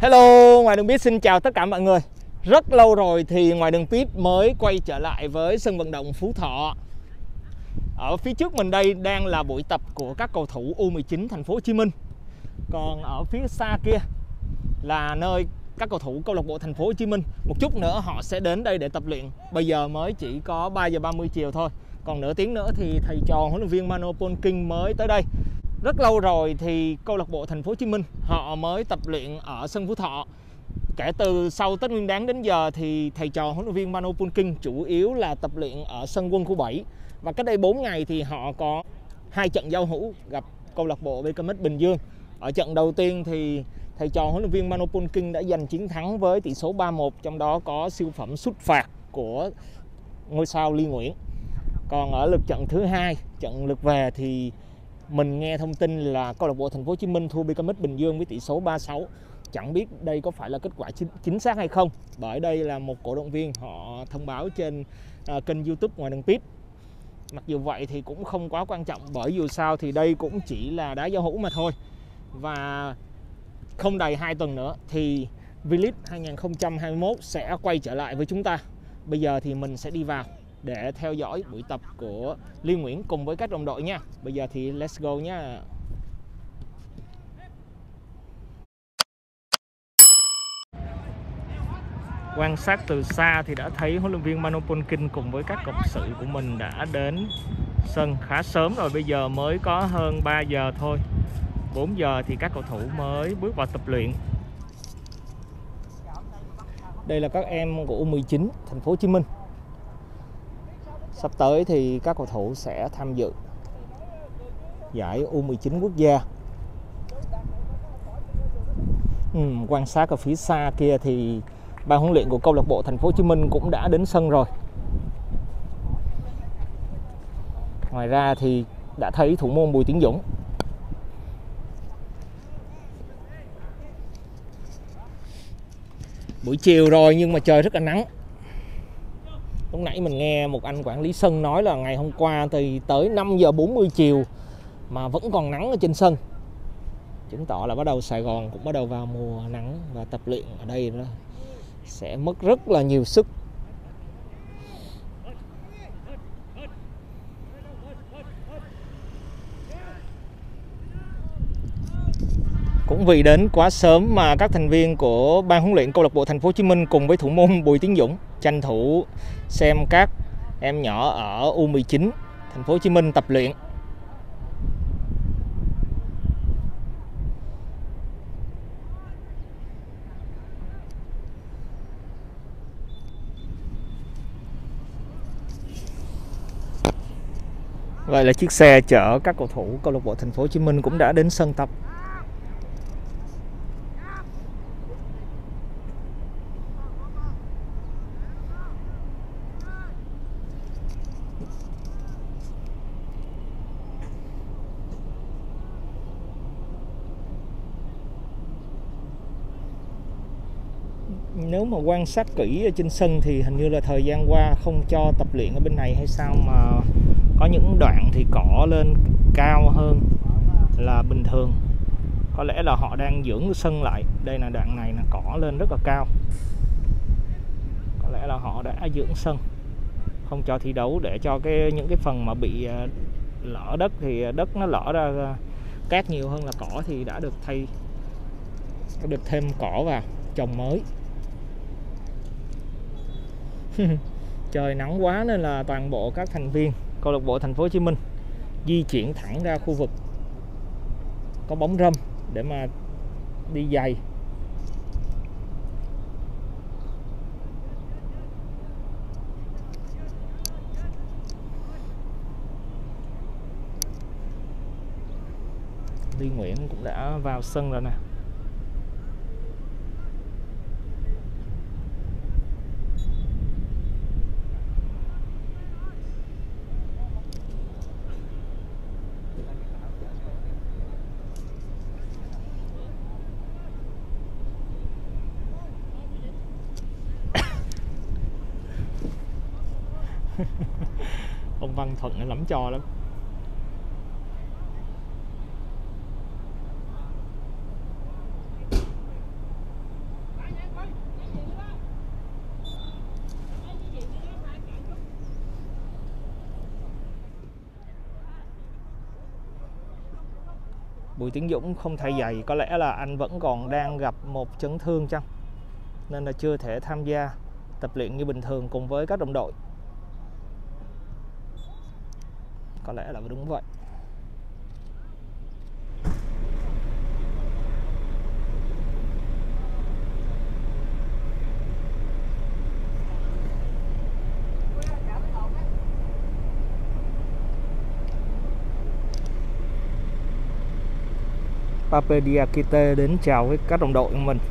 Hello, Ngoài Đường Pit xin chào tất cả mọi người. Rất lâu rồi thì Ngoài Đường Pit mới quay trở lại với sân vận động Phú Thọ. Ở phía trước mình đây đang là buổi tập của các cầu thủ U19 Thành phố Hồ Chí Minh. Còn ở phía xa kia là nơi các cầu thủ câu lạc bộ Thành phố Hồ Chí Minh. Một chút nữa họ sẽ đến đây để tập luyện. Bây giờ mới chỉ có 3 giờ 30 chiều thôi. Còn nửa tiếng nữa thì thầy trò huấn luyện viên Mano Polking mới tới đây. Rất lâu rồi thì câu lạc bộ Thành phố Hồ Chí Minh họ mới tập luyện ở sân Phú Thọ. Kể từ sau Tết Nguyên Đán đến giờ thì thầy trò huấn luyện viên Mano Polking chủ yếu là tập luyện ở sân Quân khu 7. Và cách đây 4 ngày thì họ có 2 trận giao hữu gặp câu lạc bộ BKMX Bình Dương. Ở trận đầu tiên thì thầy trò huấn luyện viên Mano Polking đã giành chiến thắng với tỷ số 3-1, trong đó có siêu phẩm sút phạt của ngôi sao Ly Nguyễn. Còn ở lượt trận thứ hai, trận lượt về thì mình nghe thông tin là câu lạc bộ Thành phố Hồ Chí Minh thua BKMX Bình Dương với tỷ số 3-6. Chẳng biết đây có phải là kết quả chính xác hay không, bởi đây là một cổ động viên họ thông báo trên kênh YouTube Ngoài Đường Pit. Mặc dù vậy thì cũng không quá quan trọng, bởi dù sao thì đây cũng chỉ là đá giao hữu mà thôi. Và không đầy 2 tuần nữa thì V-League 2021 sẽ quay trở lại với chúng ta. Bây giờ thì mình sẽ đi vào để theo dõi buổi tập của Ly Nguyễn cùng với các đồng đội nha. Bây giờ thì let's go nha. Quan sát từ xa thì đã thấy huấn luyện viên Mano Polking cùng với các cộng sự của mình đã đến sân khá sớm rồi. Bây giờ mới có hơn 3 giờ thôi. 4 giờ thì các cầu thủ mới bước vào tập luyện. Đây là các em của U19 Thành phố Hồ Chí Minh. Sắp tới thì các cầu thủ sẽ tham dự giải U19 quốc gia. Quan sát ở phía xa kia thì ban huấn luyện của câu lạc bộ Thành phố Hồ Chí Minh cũng đã đến sân rồi. Ngoài ra thì đã thấy thủ môn Bùi Tiến Dũng. Buổi chiều rồi nhưng mà trời rất là nắng. Lúc nãy mình nghe một anh quản lý sân nói là ngày hôm qua thì tới 5 giờ 40 chiều mà vẫn còn nắng ở trên sân. Chứng tỏ là bắt đầu Sài Gòn cũng bắt đầu vào mùa nắng, và tập luyện ở đây nó sẽ mất rất là nhiều sức. Cũng vì đến quá sớm mà các thành viên của ban huấn luyện câu lạc bộ Thành phố Hồ Chí Minh cùng với thủ môn Bùi Tiến Dũng tranh thủ xem các em nhỏ ở U19 Thành phố Hồ Chí Minh tập luyện. Vậy là chiếc xe chở các cầu thủ câu lạc bộ Thành phố Hồ Chí Minh cũng đã đến sân tập. Nếu mà quan sát kỹ ở trên sân thì hình như là thời gian qua không cho tập luyện ở bên này hay sao, mà có những đoạn thì cỏ lên cao hơn là bình thường. Có lẽ là họ đang dưỡng sân lại. Đây là đoạn này là cỏ lên rất là cao. Có lẽ là họ đã dưỡng sân, không cho thi đấu để cho những cái phần mà bị lở đất thì đất nó lở ra cát nhiều hơn là cỏ thì đã được được thêm cỏ vào trồng mới. Trời nắng quá nên là toàn bộ các thành viên câu lạc bộ Thành phố Hồ Chí Minh di chuyển thẳng ra khu vực có bóng râm để mà đi giày. Ly Nguyễn cũng đã vào sân rồi nè. Ông Văn Thuận lắm trò lắm. Bùi Tiến Dũng không thay giày, có lẽ là anh vẫn còn đang gặp một chấn thương chăng, nên là chưa thể tham gia tập luyện như bình thường cùng với các đồng đội. Có lẽ là đúng vậy. Pape Diakite đến chào với các đồng đội của mình.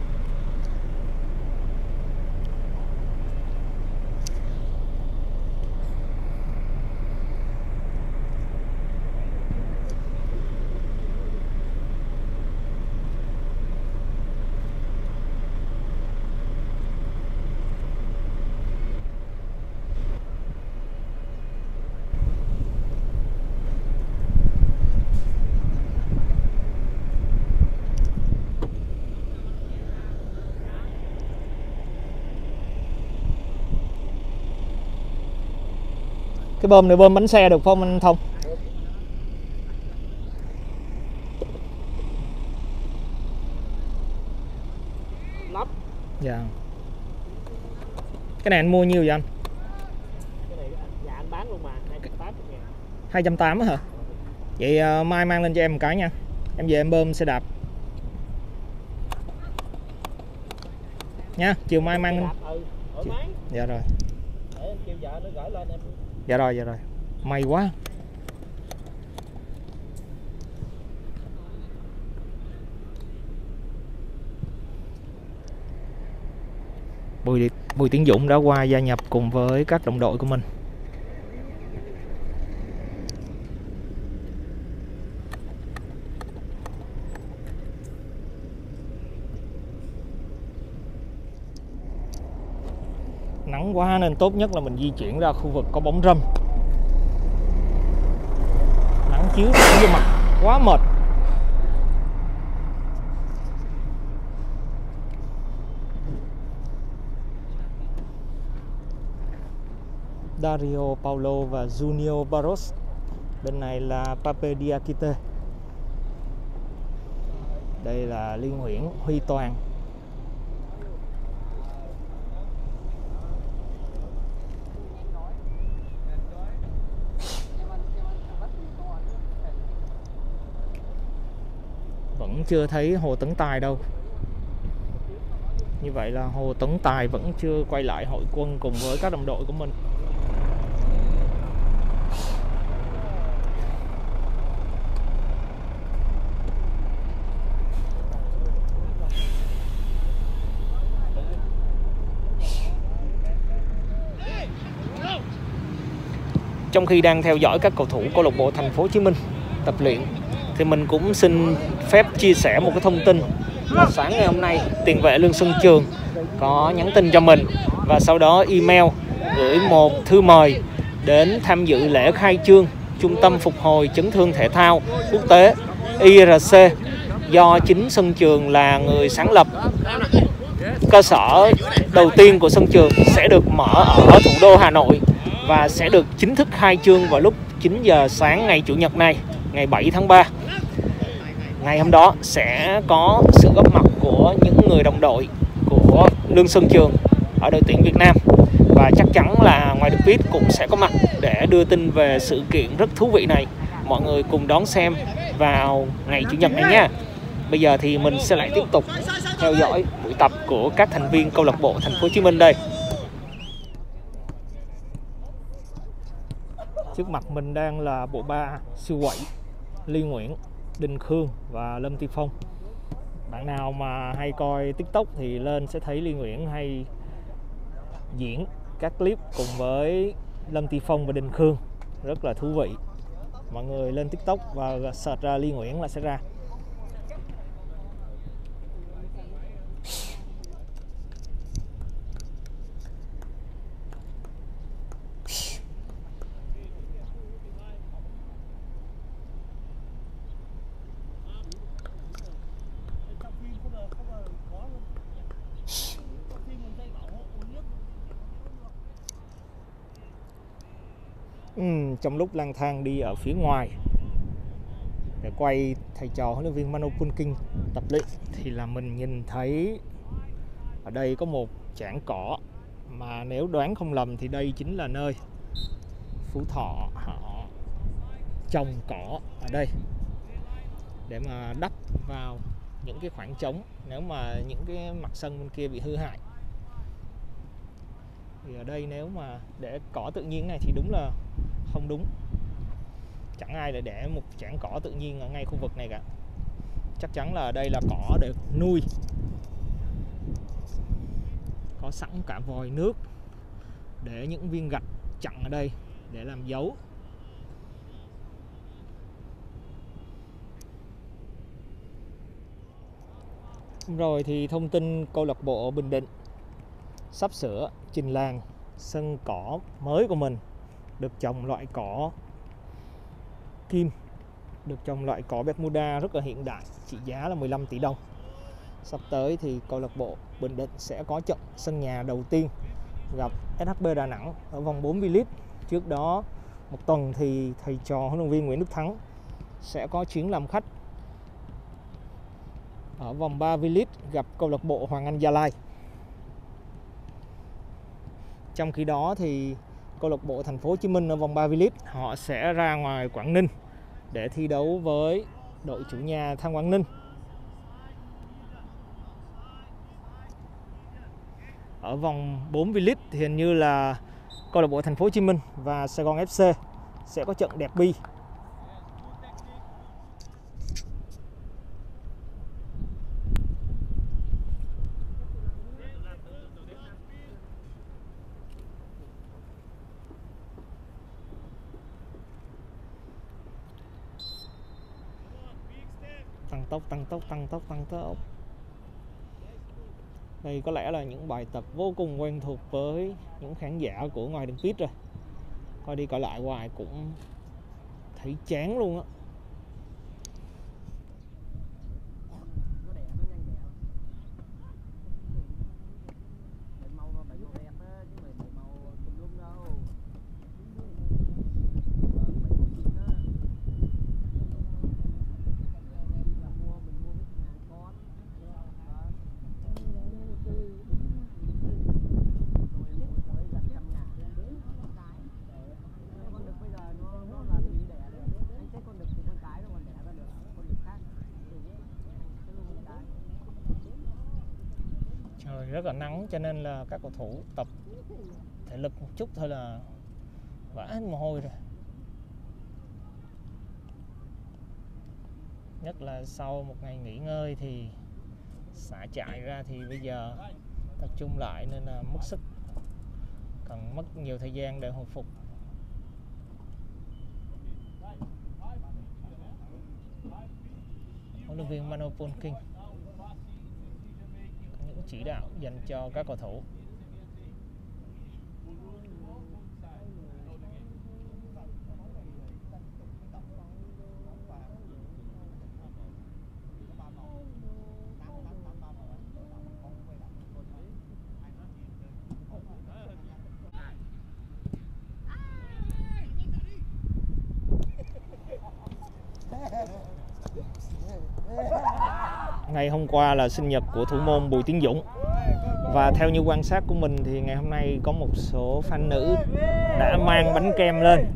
Cái bơm này bơm bánh xe được không anh Thông? Lắp. Dạ. Cái này anh mua nhiêu vậy anh? Cái này dạ anh bán luôn mà, 280.000. 280 hả? Vậy mai mang lên cho em một cái nha. Em về em bơm xe đạp. Nha, chiều mai mang. Dạ rồi. Để em kêu vợ nó gửi lên em. Dạ rồi, dạ rồi. May quá. Bùi Tiến Dũng đã qua gia nhập cùng với các đồng đội của mình. Nắng quá nên tốt nhất là mình di chuyển ra khu vực có bóng râm. Nắng chiếu vô mặt quá mệt. Dario Paulo và Junior Barros. Bên này là Pape Diakite. Đây là Liên Nguyễn, Huy Toàn. Vẫn chưa thấy Hồ Tấn Tài đâu. Như vậy là Hồ Tấn Tài vẫn chưa quay lại hội quân cùng với các đồng đội của mình. Trong khi đang theo dõi các cầu thủ câu lạc bộ Thành phố Hồ Chí Minh tập luyện thì mình cũng xin phép chia sẻ một cái thông tin là sáng ngày hôm nay tiền vệ Lương Xuân Trường có nhắn tin cho mình và sau đó email gửi một thư mời đến tham dự lễ khai trương Trung tâm Phục hồi Chấn thương Thể thao Quốc tế IRC do chính Xuân Trường là người sáng lập. Cơ sở đầu tiên của Xuân Trường sẽ được mở ở thủ đô Hà Nội và sẽ được chính thức khai trương vào lúc 9 giờ sáng ngày Chủ nhật này, ngày 7 tháng 3. Ngày hôm đó sẽ có sự góp mặt của những người đồng đội của Lương Xuân Trường ở đội tuyển Việt Nam. Và chắc chắn là ngoài được biết cũng sẽ có mặt để đưa tin về sự kiện rất thú vị này. Mọi người cùng đón xem vào ngày Chủ nhật này nha. Bây giờ thì mình sẽ lại tiếp tục theo dõi buổi tập của các thành viên câu lạc bộ Thành phố Hồ Chí Minh đây. Trước mặt mình đang là bộ ba siêu quậy Liên Nguyễn, Đình Khương và Lâm Tiên Phong. Bạn nào mà hay coi TikTok thì lên sẽ thấy Liên Nguyễn hay diễn các clip cùng với Lâm Tiên Phong và Đình Khương, rất là thú vị. Mọi người lên TikTok và search ra Liên Nguyễn là sẽ ra. Trong lúc lang thang đi ở phía ngoài để quay thầy trò huấn luyện viên Manu Punking tập luyện thì là mình nhìn thấy ở đây có một trảng cỏ, mà nếu đoán không lầm thì đây chính là nơi Phú Thọ họ trồng cỏ ở đây để mà đắp vào những cái khoảng trống nếu mà những cái mặt sân bên kia bị hư hại. Thì ở đây nếu mà để cỏ tự nhiên này thì đúng là không đúng. Chẳng ai lại để một trảng cỏ tự nhiên ở ngay khu vực này cả. Chắc chắn là ở đây là cỏ để nuôi. Có sẵn cả vòi nước để những viên gạch chặn ở đây để làm dấu. Rồi thì thông tin câu lạc bộ Bình Định sắp sửa trình làng sân cỏ mới của mình, được trồng loại cỏ kim, được trồng loại cỏ Bermuda rất là hiện đại, trị giá là 15 tỷ đồng. Sắp tới thì câu lạc bộ Bình Định sẽ có trận sân nhà đầu tiên gặp SHB Đà Nẵng ở vòng 4 V-League. Trước đó một tuần thì thầy trò huấn luyện viên Nguyễn Đức Thắng sẽ có chuyến làm khách ở vòng 3 V-League gặp câu lạc bộ Hoàng Anh Gia Lai. Trong khi đó thì câu lạc bộ Thành phố Hồ Chí Minh ở vòng 3 V-League họ sẽ ra ngoài Quảng Ninh để thi đấu với đội chủ nhà Than Quảng Ninh. Ở vòng 4 V-League thì hình như là câu lạc bộ Thành phố Hồ Chí Minh và Sài Gòn FC sẽ có trận derby. Tăng tốc. Đây có lẽ là những bài tập vô cùng quen thuộc với những khán giả của ngoài đường pit rồi. Coi đi coi lại hoài cũng thấy chán luôn á. Trời rất là nắng cho nên là các cầu thủ tập thể lực một chút thôi là vã hết mồ hôi rồi. Nhất là sau một ngày nghỉ ngơi thì xả chạy ra thì bây giờ tập trung lại nên là mất sức, cần mất nhiều thời gian để hồi phục. Huấn luyện viên Manu Punking có những chỉ đạo dành cho các cầu thủ. Ngày hôm qua là sinh nhật của thủ môn Bùi Tiến Dũng, và theo như quan sát của mình thì ngày hôm nay có một số fan nữ đã mang bánh kem lên.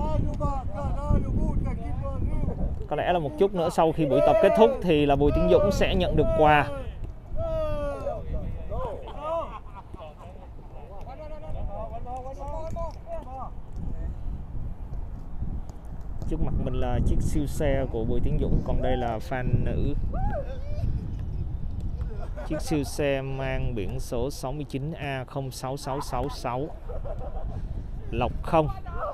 Có lẽ là một chút nữa sau khi buổi tập kết thúc thì là Bùi Tiến Dũng sẽ nhận được quà. Trước mặt mình là chiếc siêu xe của Bùi Tiến Dũng, còn đây là fan nữ. Chiếc siêu xe mang biển số 69A06666 Lộc Không.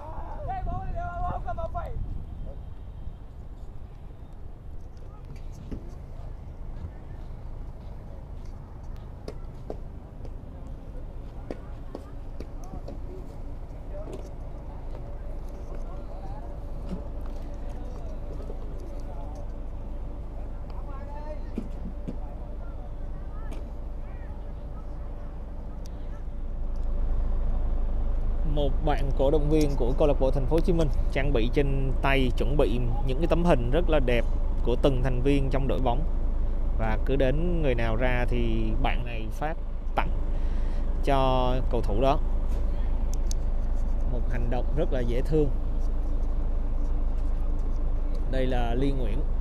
Một bạn cổ động viên của câu lạc bộ Thành phố Hồ Chí Minh trang bị trên tay, chuẩn bị những cái tấm hình rất là đẹp của từng thành viên trong đội bóng, và cứ đến người nào ra thì bạn này phát tặng cho cầu thủ đó. Một hành động rất là dễ thương. Đây là Ly Nguyễn.